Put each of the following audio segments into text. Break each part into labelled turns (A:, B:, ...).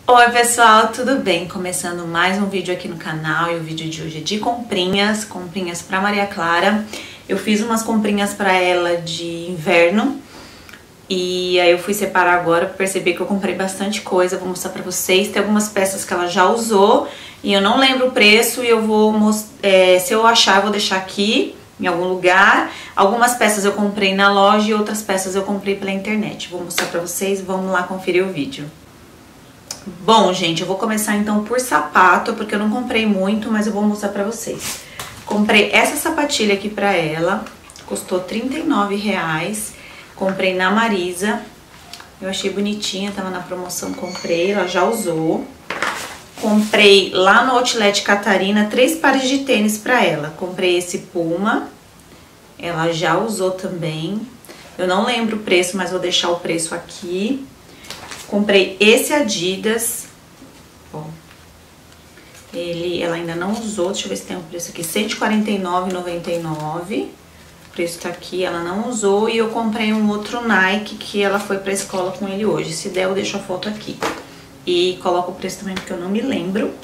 A: Oi pessoal, tudo bem? Começando mais um vídeo aqui no canal e o vídeo de hoje é de comprinhas pra Maria Clara. Eu fiz umas comprinhas pra ela de inverno e aí eu fui separar agora pra perceber que eu comprei bastante coisa. Vou mostrar pra vocês, tem algumas peças que ela já usou e eu não lembro o preço e eu vou se eu achar eu vou deixar aqui em algum lugar. Algumas peças eu comprei na loja e outras peças eu comprei pela internet. Vou mostrar pra vocês, vamos lá conferir o vídeo. Bom, gente, eu vou começar então por sapato, porque eu não comprei muito, mas eu vou mostrar pra vocês. Comprei essa sapatilha aqui pra ela, custou R$39. Comprei na Marisa, eu achei bonitinha, tava na promoção, comprei, ela já usou. Comprei lá no Outlet Catarina 3 pares de tênis pra ela. Comprei esse Puma, ela já usou também. Eu não lembro o preço, mas vou deixar o preço aqui. Comprei esse Adidas, ó, ela ainda não usou, deixa eu ver se tem um preço aqui, R$149,99, o preço tá aqui, ela não usou, e eu comprei um outro Nike que ela foi pra escola com ele hoje, se der eu deixo a foto aqui, e coloco o preço também porque eu não me lembro.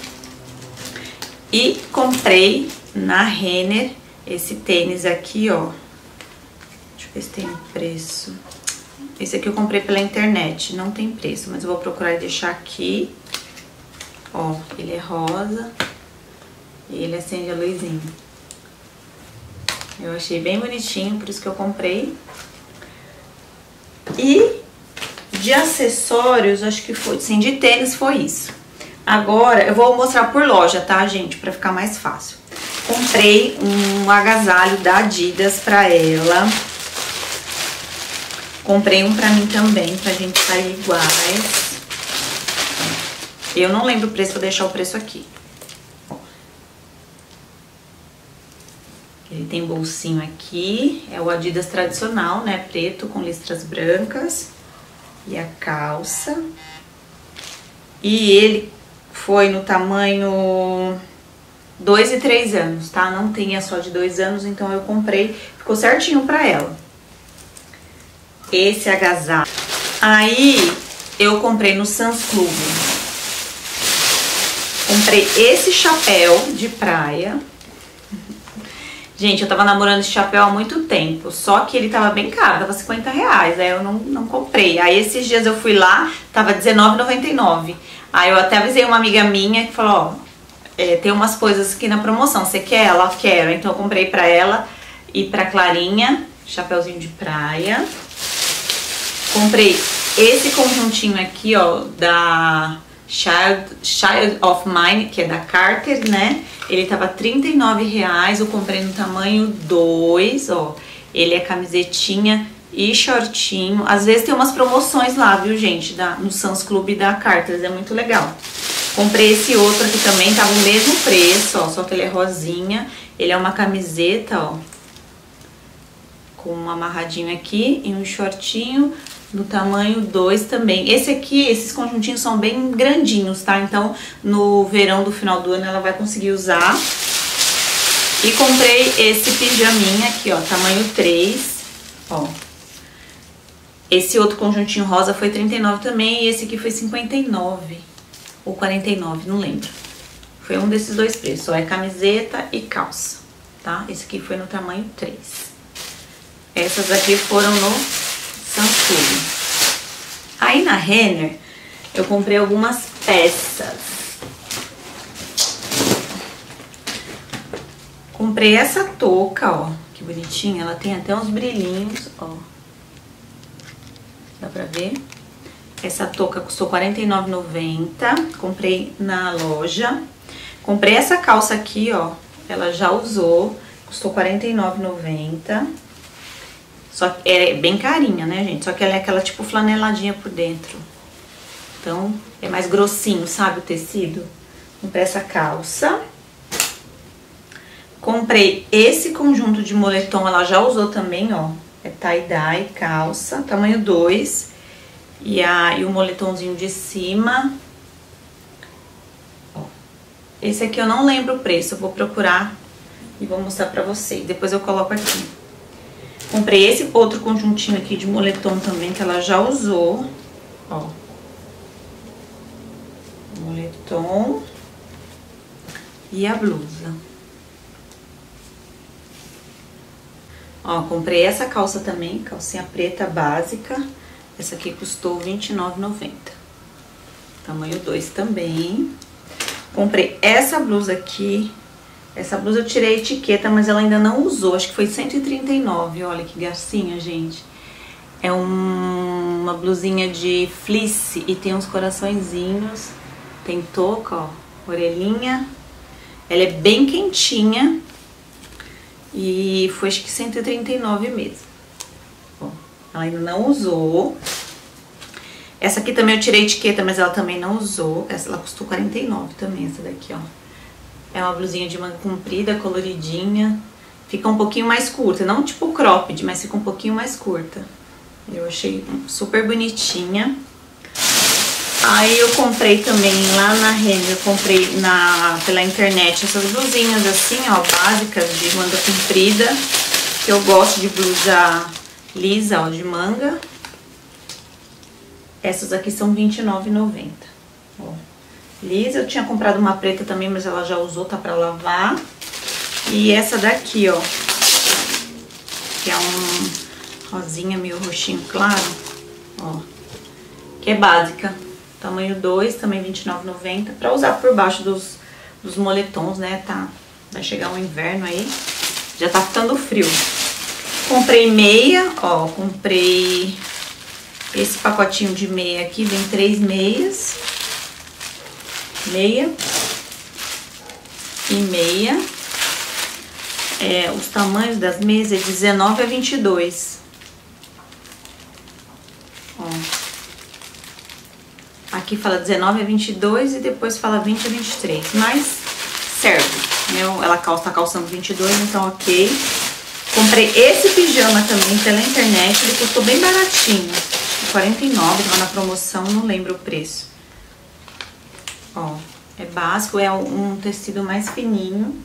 A: E comprei na Renner esse tênis aqui, ó, deixa eu ver se tem um preço. Esse aqui eu comprei pela internet, não tem preço, mas eu vou procurar e deixar aqui. Ó, ele é rosa e ele acende a luzinha. Eu achei bem bonitinho, por isso que eu comprei. E de acessórios, acho que foi, sim, de tênis foi isso. Agora, eu vou mostrar por loja, tá, gente? Pra ficar mais fácil. Comprei um agasalho da Adidas pra ela. Comprei um pra mim também, pra gente sair iguais. Eu não lembro o preço, vou deixar o preço aqui. Ele tem bolsinho aqui, é o Adidas tradicional, né? Preto com listras brancas. E a calça. E ele foi no tamanho 2 e 3 anos, tá? Não tinha só de 2 anos, então eu comprei, ficou certinho pra ela. Esse agasalho. Aí eu comprei no Sam's Club. Comprei esse chapéu de praia. Gente, eu tava namorando esse chapéu há muito tempo, só que ele tava bem caro, tava R$50, aí eu não comprei. Aí esses dias eu fui lá, tava R$19,99. Aí eu até avisei uma amiga minha que falou, ó, tem umas coisas aqui na promoção, você quer? Ela, quero. Então eu comprei pra ela e pra Clarinha, chapéuzinho de praia. Comprei esse conjuntinho aqui, ó, da Child of Mine, que é da Carter, né? Ele tava R$39, eu comprei no tamanho 2, ó. Ele é camisetinha e shortinho. Às vezes tem umas promoções lá, viu, gente? No Sam's Club da Carter, é muito legal. Comprei esse outro aqui também, tava o mesmo preço, ó, só que ele é rosinha. Ele é uma camiseta, ó, com um amarradinho aqui e um shortinho. No tamanho 2 também. Esse aqui, esses conjuntinhos são bem grandinhos, tá? Então, no verão do final do ano ela vai conseguir usar. E comprei esse pijaminha aqui, ó, tamanho 3, ó. Esse outro conjuntinho rosa foi R$39 também e esse aqui foi R$59 ou R$49, não lembro. Foi um desses dois preços, ó, é camiseta e calça, tá? Esse aqui foi no tamanho 3. Essas aqui foram no Sam's Club. Aí na Renner eu comprei algumas peças. Comprei essa touca, ó, que bonitinha, ela tem até uns brilhinhos, ó. Dá pra ver? Essa touca custou R$49,90, comprei na loja. Comprei essa calça aqui, ó, ela já usou, custou R$49,90. Só que é bem carinha, né, gente? Só que ela é aquela tipo flaneladinha por dentro. Então, é mais grossinho, sabe, o tecido? Comprei essa calça. Comprei esse conjunto de moletom, ela já usou também, ó. É tie-dye, calça, tamanho 2. E o moletomzinho de cima. Ó. Esse aqui eu não lembro o preço, eu vou procurar e vou mostrar pra vocês. Depois eu coloco aqui. Comprei esse outro conjuntinho aqui de moletom também, que ela já usou, ó. moletom e a blusa. Ó, comprei essa calça também, calcinha preta básica. Essa aqui custou R$29,90. Tamanho 2 também. Comprei essa blusa aqui. Essa blusa eu tirei a etiqueta, mas ela ainda não usou. Acho que foi R$139. Olha que gracinha, gente. É uma blusinha de fleece e tem uns coraçõezinhos. Tem touca, ó, orelhinha. Ela é bem quentinha. E foi acho que R$139 mesmo. Ó, ela ainda não usou. Essa aqui também eu tirei a etiqueta, mas ela também não usou. Essa ela custou R$49 também, essa daqui, ó. É uma blusinha de manga comprida, coloridinha. Fica um pouquinho mais curta, não tipo cropped, mas fica um pouquinho mais curta. Eu achei super bonitinha. Aí eu comprei também lá na Renner, eu comprei pela internet essas blusinhas assim, ó, básicas de manga comprida. Que eu gosto de blusa lisa, ó, de manga. Essas aqui são R$29,90. Ó, lisa, eu tinha comprado uma preta também, mas ela já usou, tá pra lavar. E essa daqui, ó, que é um rosinha meio roxinho claro, ó, que é básica. Tamanho 2, também R$29,90, pra usar por baixo dos moletons, né, tá? Vai chegar o inverno aí, já tá ficando frio. Comprei meia, ó, comprei esse pacotinho de meia aqui, vem 3 meias. Meia e meia. Os tamanhos das meias é 19 a 22. Ó. Aqui fala 19 a 22 e depois fala 20 a 23. Mas serve. Ela tá calçando 22, então ok. Comprei esse pijama também pela internet. Ele custou bem baratinho. R$49, tava na promoção, não lembro o preço. Ó, é básico, é um tecido mais fininho.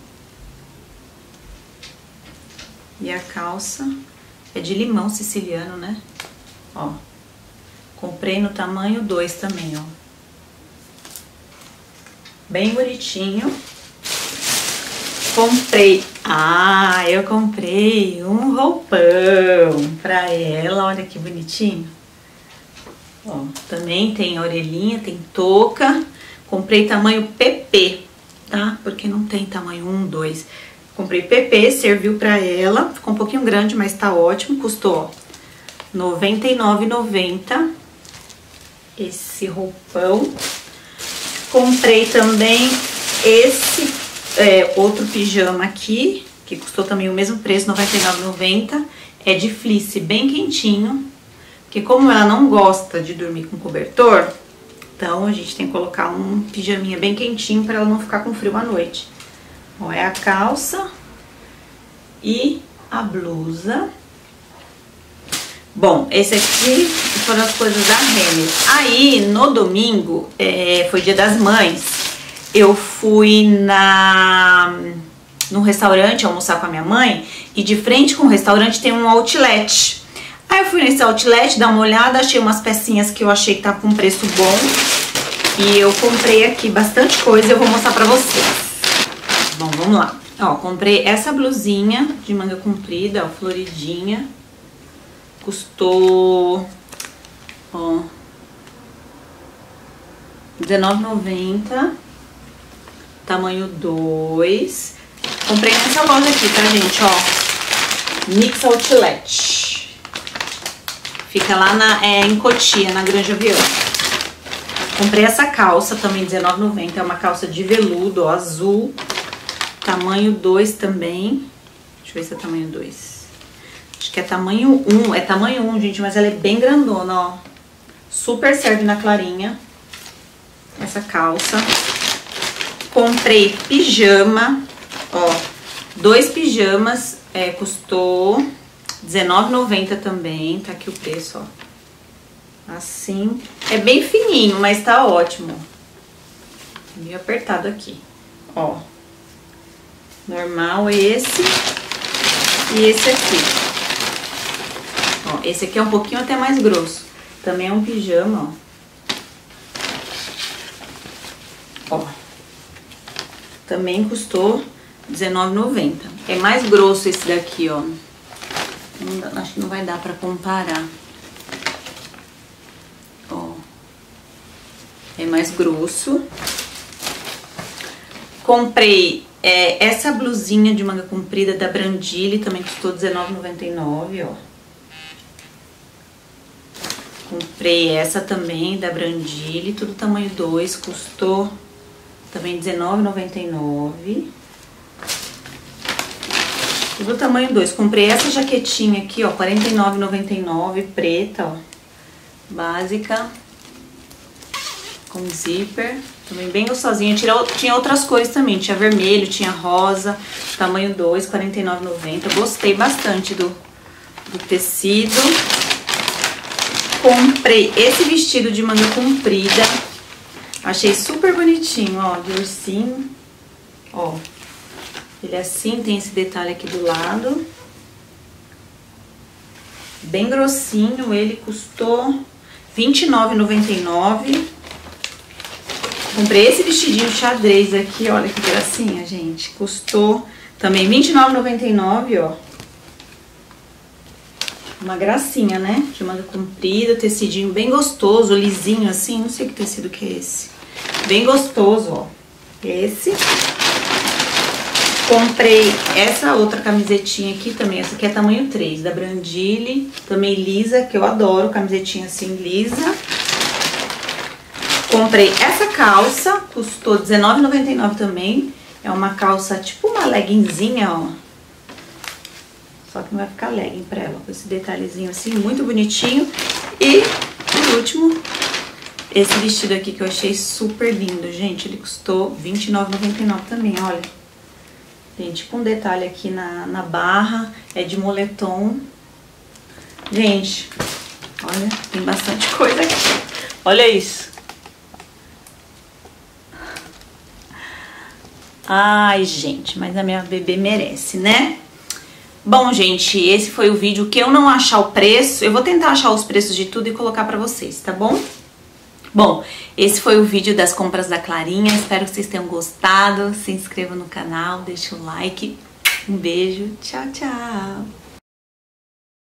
A: E a calça é de limão siciliano, né? Ó, comprei no tamanho 2 também, ó. Bem bonitinho. Eu comprei um roupão pra ela, olha que bonitinho. Ó, também tem orelhinha, tem touca. Comprei tamanho PP, tá? Porque não tem tamanho 1, 2. Comprei PP, serviu pra ela. Ficou um pouquinho grande, mas tá ótimo. Custou, ó, R$99,90 esse roupão. Comprei também esse outro pijama aqui, que custou também o mesmo preço, R$99,90. É de fleece, bem quentinho. Porque como ela não gosta de dormir com cobertor, então a gente tem que colocar um pijaminha bem quentinho para ela não ficar com frio à noite. Ó, é a calça e a blusa. No esse aqui foram as coisas da Renner. Aí, no domingo, foi Dia das Mães, eu fui num restaurante almoçar com a minha mãe, e de frente com o restaurante tem um outlet. Aí eu fui nesse outlet, dar uma olhada, achei umas pecinhas que eu achei que tá com preço bom. E eu comprei aqui bastante coisa, eu vou mostrar pra vocês. Bom, vamos lá. Ó, comprei essa blusinha de manga comprida, ó, floridinha. Custou, ó, R$19,90. Tamanho 2. Comprei nessa loja aqui, tá, gente? Ó, Mix Outlet. Fica lá em Cotia, na Granja Viana. Comprei essa calça também, R$19,90. É uma calça de veludo, ó, azul. Tamanho 2 também. Deixa eu ver se é tamanho 2. Acho que é tamanho 1. É tamanho 1, gente, mas ela é bem grandona, ó. Super serve na clarinha. Essa calça. Comprei pijama, ó. 2 pijamas, custou R$19,90 também. Tá aqui o preço, ó. Assim. É bem fininho, mas tá ótimo. Meio apertado aqui, ó. Normal esse e esse aqui. Ó, esse aqui é um pouquinho até mais grosso. Também é um pijama, ó. ó. Também custou R$19,90. É mais grosso esse daqui, ó. Acho que não vai dar pra comparar. Ó. É mais grosso. Comprei essa blusinha de manga comprida da Brandili, também custou R$19,99, ó. Comprei essa também da Brandili, tudo tamanho 2, custou também R$19,99. Tudo tamanho 2. Comprei essa jaquetinha aqui, ó, R$49,99, preta, ó, básica, com zíper, também bem gostosinha. Tinha outras cores também, tinha vermelho, tinha rosa, tamanho 2, R$49,90. Gostei bastante do tecido. Comprei esse vestido de manga comprida, achei super bonitinho, ó, de ursinho, ó. Ele é assim, tem esse detalhe aqui do lado. Bem grossinho, ele custou R$29,99. Comprei esse vestidinho xadrez aqui, olha que gracinha, gente. Custou também R$29,99, ó. Uma gracinha, né? De manga comprida, tecidinho bem gostoso, lisinho assim. Não sei que tecido que é esse. Bem gostoso, ó. Esse. Comprei essa outra camisetinha aqui também. Essa aqui é tamanho 3, da Brandili. Também lisa, que eu adoro camisetinha assim, lisa. Comprei essa calça, custou R$19,99 também. É uma calça tipo uma leggingzinha, ó. Só que não vai ficar legging pra ela, com esse detalhezinho assim, muito bonitinho. E, por último, esse vestido aqui que eu achei super lindo, gente. Ele custou R$29,99 também, olha. Tem tipo um detalhe aqui na barra, é de moletom. Gente, olha, tem bastante coisa aqui. Olha isso. Ai, gente, mas a minha bebê merece, né? Bom, gente, esse foi o vídeo. Que eu não achar o preço, eu vou tentar achar os preços de tudo e colocar pra vocês, tá bom? Bom, esse foi o vídeo das compras da Clarinha. Espero que vocês tenham gostado. Se inscreva no canal, deixa o like. Um beijo, tchau, tchau!